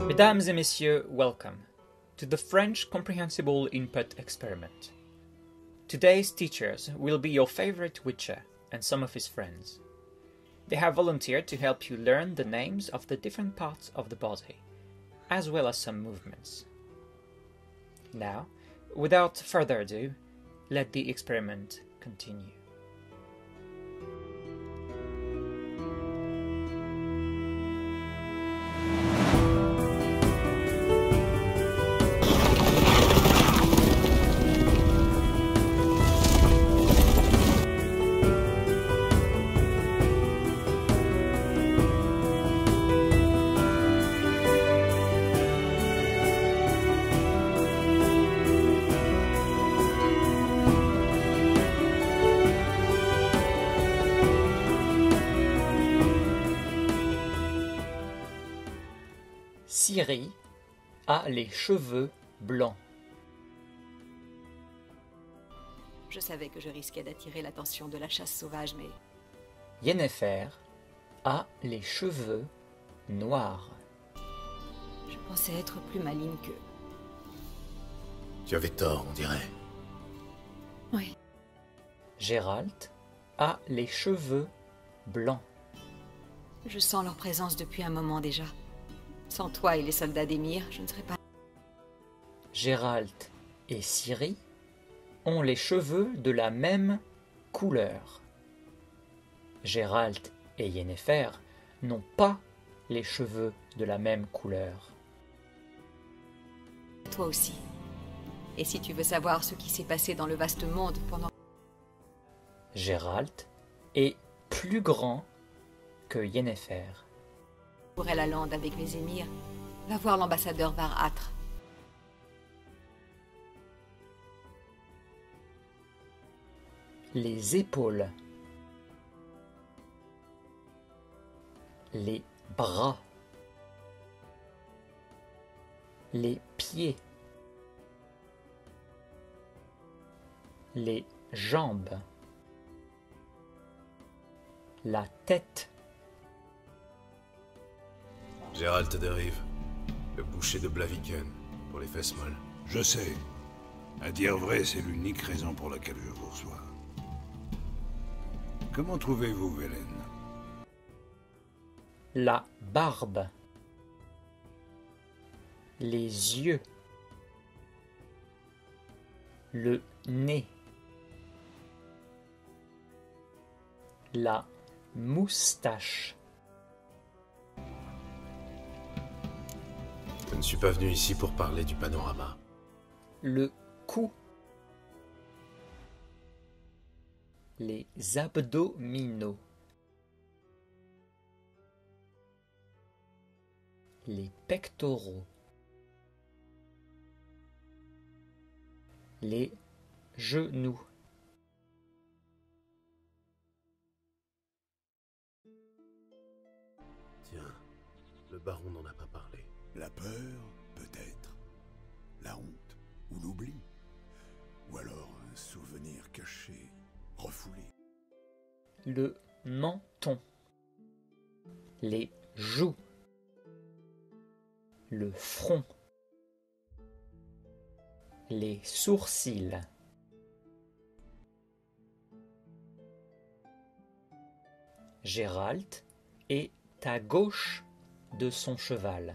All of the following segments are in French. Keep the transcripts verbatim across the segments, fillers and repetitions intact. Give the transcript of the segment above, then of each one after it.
Mesdames et messieurs, welcome to the French Comprehensible Input Experiment. Today's teachers will be your favorite Witcher and some of his friends. They have volunteered to help you learn the names of the different parts of the body, as well as some movements. Now, without further ado, let the experiment continue. Ciri a les cheveux blancs. Je savais que je risquais d'attirer l'attention de la chasse sauvage, mais... Yennefer a les cheveux noirs. je pensais être plus maligne qu'eux. Tu avais tort, on dirait. Oui. Geralt a les cheveux blancs. Je sens leur présence depuis un moment déjà. Sans toi et les soldats d'Emir, je ne serais pas... Geralt et Ciri ont les cheveux de la même couleur. Geralt et Yennefer n'ont pas les cheveux de la même couleur. Toi aussi. Et si tu veux savoir ce qui s'est passé dans le vaste monde pendant... Geralt est plus grand que Yennefer. Pour la lande avec les émirs, va voir l'ambassadeur Var-Atre. Les épaules, les bras, les pieds, les jambes, la tête. Geralt de Rive, le boucher de Blaviken, pour les fesses molles. Je sais. À dire vrai, c'est l'unique raison pour laquelle je vous reçois. Comment trouvez-vous Velen? La barbe, les yeux, le nez, la moustache. Je ne suis pas venu ici pour parler du panorama. Le cou, les abdominaux, les pectoraux, les genoux, Tiens, le baron n'en a pas parlé. La peur, peut-être. La honte, ou l'oubli. Ou alors un souvenir caché, refoulé. le menton, les joues, le front, les sourcils, Geralt est à gauche de son cheval.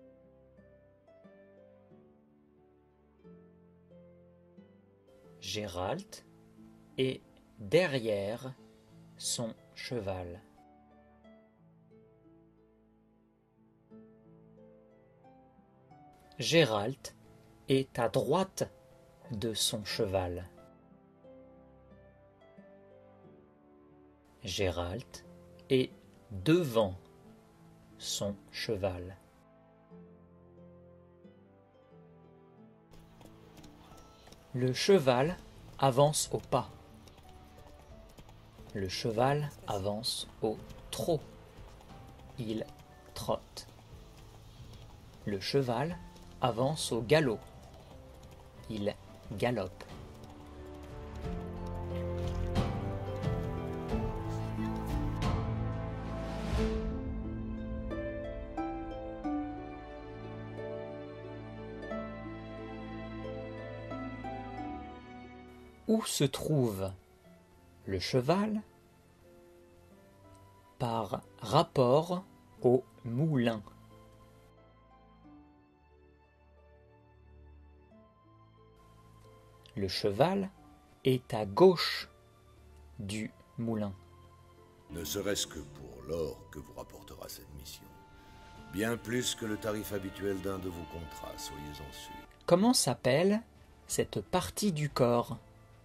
Geralt est derrière son cheval. Geralt est à droite de son cheval. Geralt est devant son cheval. Le cheval avance au pas. Le cheval avance au trot. Il trotte. Le cheval avance au galop. Il galope. Où se trouve le cheval par rapport au moulin? Le cheval est à gauche du moulin. Ne serait-ce que pour l'or que vous rapportera cette mission. Bien plus que le tarif habituel d'un de vos contrats, soyez-en sûrs. Comment s'appelle cette partie du corps?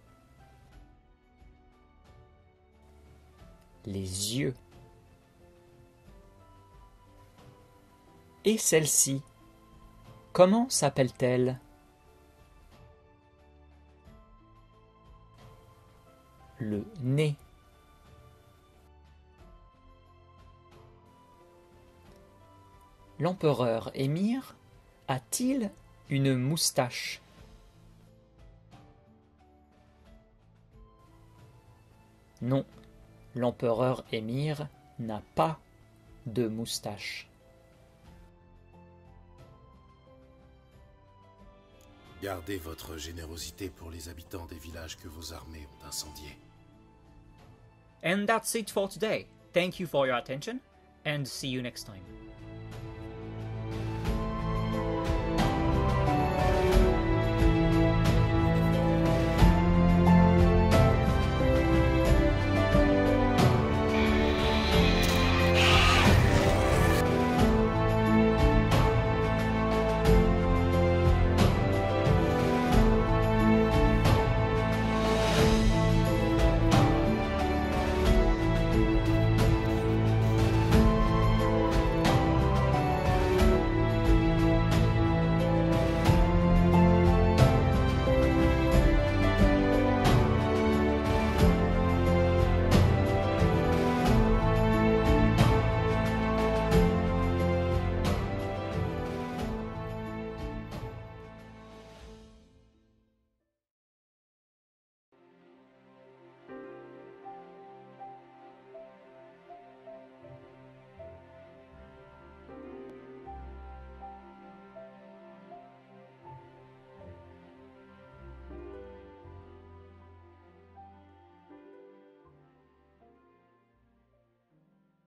Les yeux. Et celle-ci, comment s'appelle-t-elle? Le nez. L'empereur Émir a-t-il une moustache? Non, l'empereur Émir n'a pas de moustache. Gardez votre générosité pour les habitants des villages que vos armées ont incendiés. And that's it for today. Thank you for your attention and see you next time.